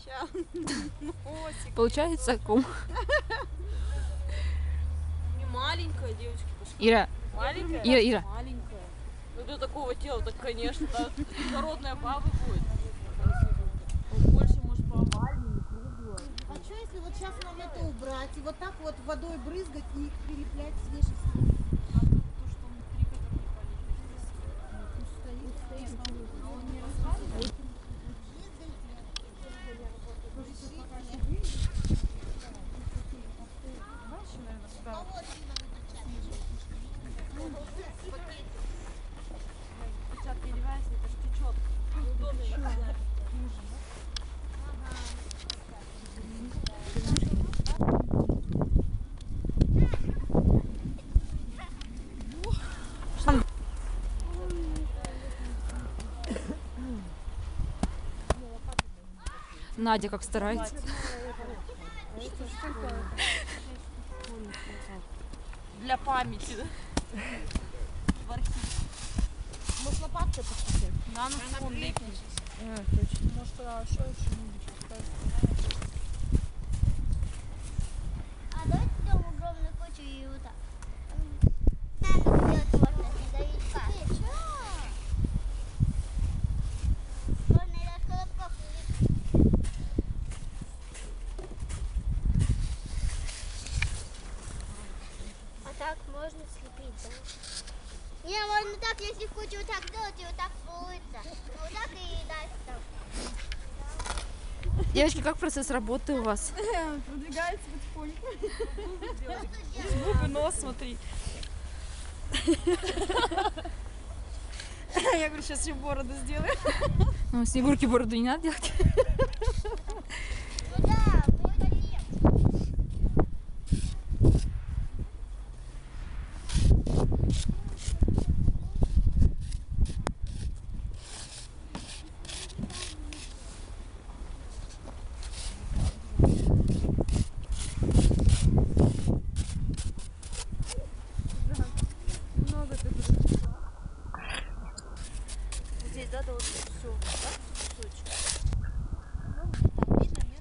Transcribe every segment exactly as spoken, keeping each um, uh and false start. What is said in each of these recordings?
Сейчас. Получается ком. Не маленькая девочка. Ира. Маленькая? Ира, Ира. Маленькая. Ну для такого тела, так конечно, да, народная баба будет. Больше, может, повальнее, круглая. А что если вот сейчас нам это убрать и вот так вот водой брызгать и переплять свежий снег? А тут то, что внутри, который не полезет. Стоит, стоит. Но он не рассказывает. Дальше, наверное, сюда. Сейчас переливайся, это ж течет. Неудобно. Надя как старается. Для памяти, да? В архив. Может, лопаткой посмотреть? На нас фон лепнет. А, точно. Может, а что еще нибудь? А давайте сделаем огромную кучу и вот так. Так сделать можно снеговичка. Можно и от колобков улететь. А так можно слепить, да? Не, можно так, если в кучу вот так сделать, и вот так получится. Ну, вот так и дальше так. Девочки, как процесс работы у вас? Продвигается потихоньку. Губы, нос, смотри. Я говорю, сейчас еще бороду сделаю. Ну, Снегурки бороду не надо делать. Ну да, будет легче. Здесь, да, должен все, да? Кусочек. Там видно, нет?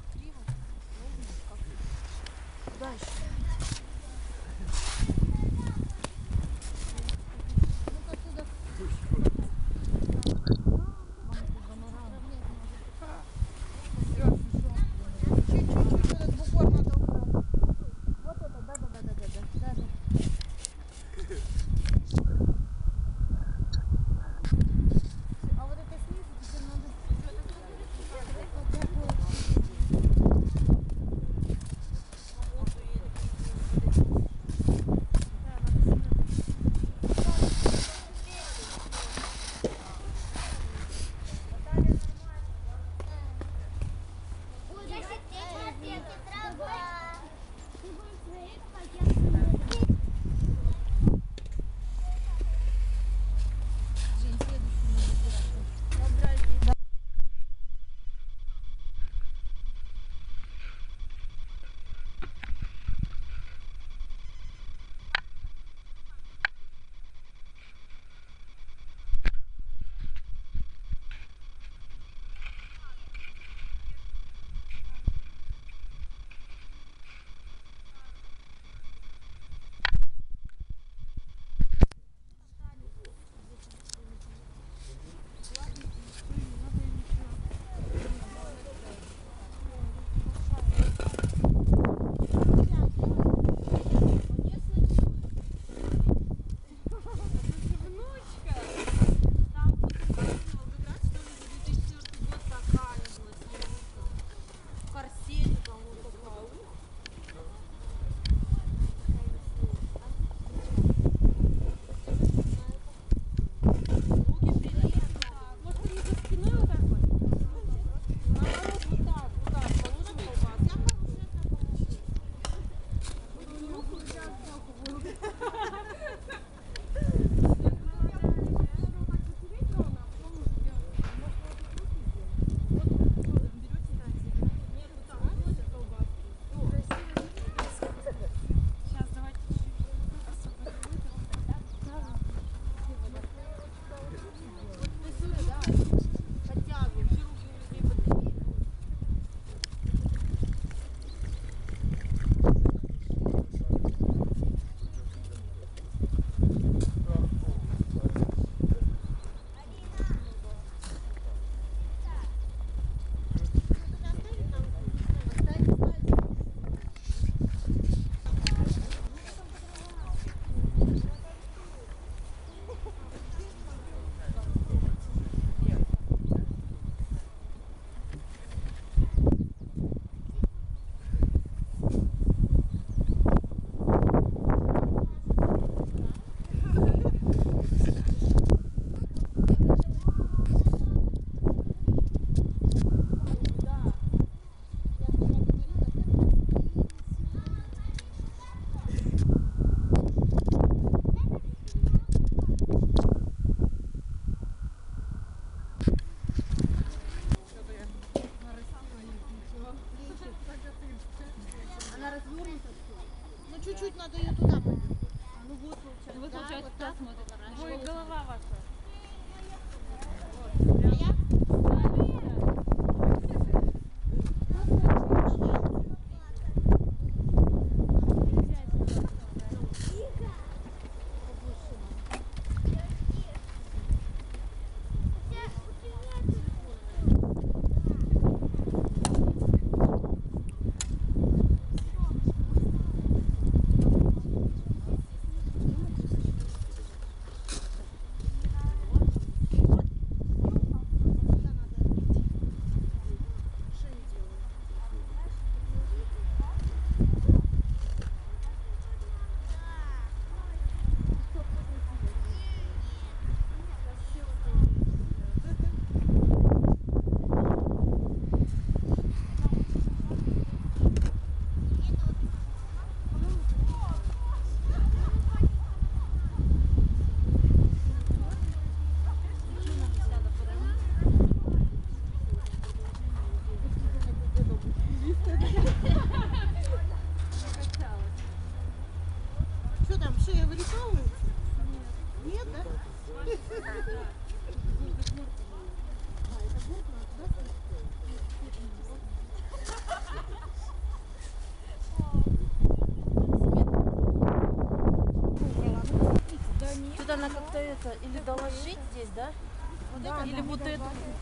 Тут она как-то это, или доложить здесь, да? Да, Или вот это.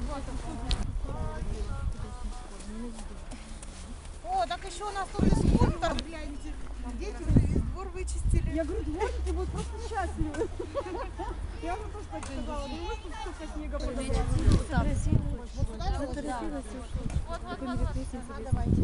О, так еще у нас тут и скульптор, гляньте. Дети уже весь двор вычистили. Я говорю, дворники будут просто счастливы. Я уже тоже так сказала. Ну, мы тут столько снега подобрали. Вот, вот, вот, вот. Давайте.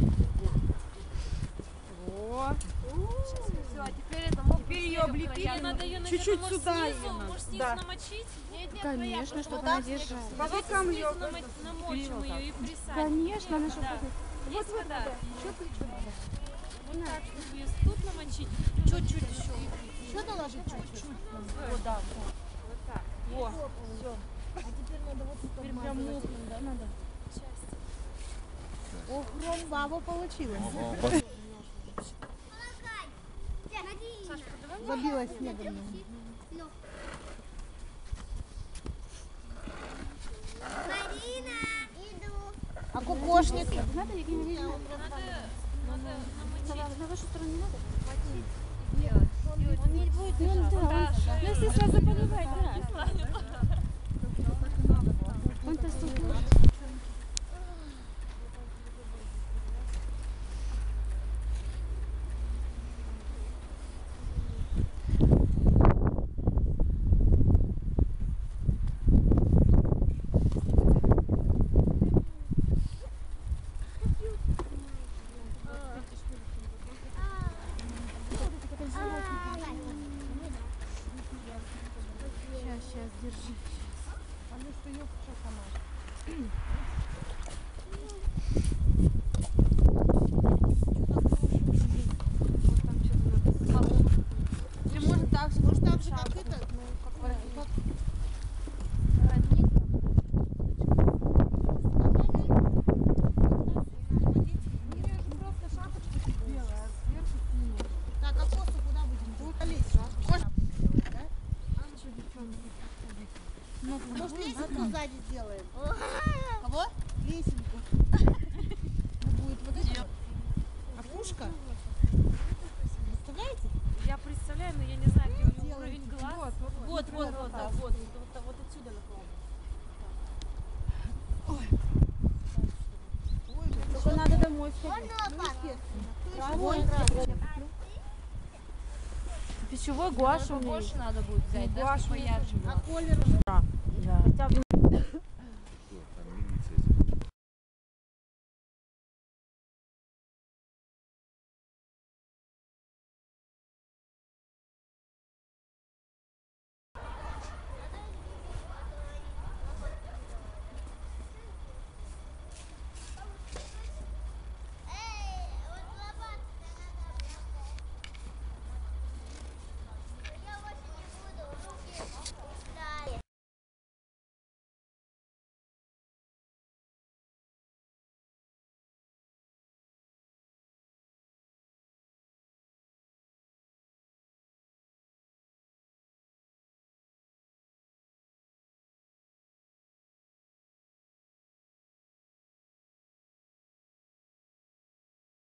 О. Все, а теперь это мог Теперь ее облепить. надо ее, Чуть-чуть сюда ее снизу, надо. может, снизу Да. намочить? Нет, нет, Конечно, чтобы да? она держала. По бокам ее. намочим ее и присадим. Конечно, она же Да. Вот, вот, вода? вода. Еще плечо надо. Вот так, чтобы ее тут намочить, чуть-чуть еще. Еще доложить чуть-чуть. Вот, да. Вот так. Во, все. А теперь надо вот тут Теперь прям мокнуть, да, надо? Ох, Ром, баба получилось. Забилась снегом. Марина, иду. А кукошник? Надо, надо намочить. На вашу сторону не надо? Он не будет держать. Да, Ну, если сразу поливать, да. Он-то сухой. Сейчас, сейчас, держи. А ну что, ёб, что сама? Или может так же, может так же, как это, ну, как воротник. Воротник. Или же просто шапочка белая, а сверху синяя. Так, а косу куда будем? Тут лезть. Может, лесенку сзади сделаем? Кого? Лесенку. Будет вот это. Опушка. Представляете? Я представляю, но я не знаю, где у него Делаете. уровень глаз. Вот, вот, вот. Вот, вот, вот, да, вот, вот, вот отсюда накладывать. Только надо домой Можно лопату? Ой, Пищевой гуашь у меня Больше надо будет взять, да, Гуашь чтобы поярче было. а колер?